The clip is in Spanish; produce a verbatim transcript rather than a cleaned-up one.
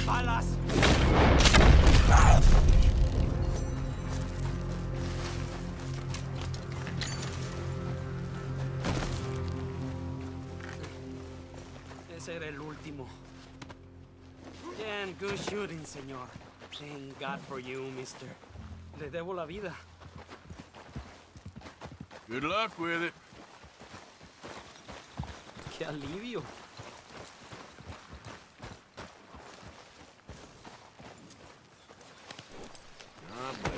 balas! Ese era el último. Damn good shooting, señor. Thank God for you, mister. Le debo la vida. Good luck with it. ¡Qué alivio! Ah,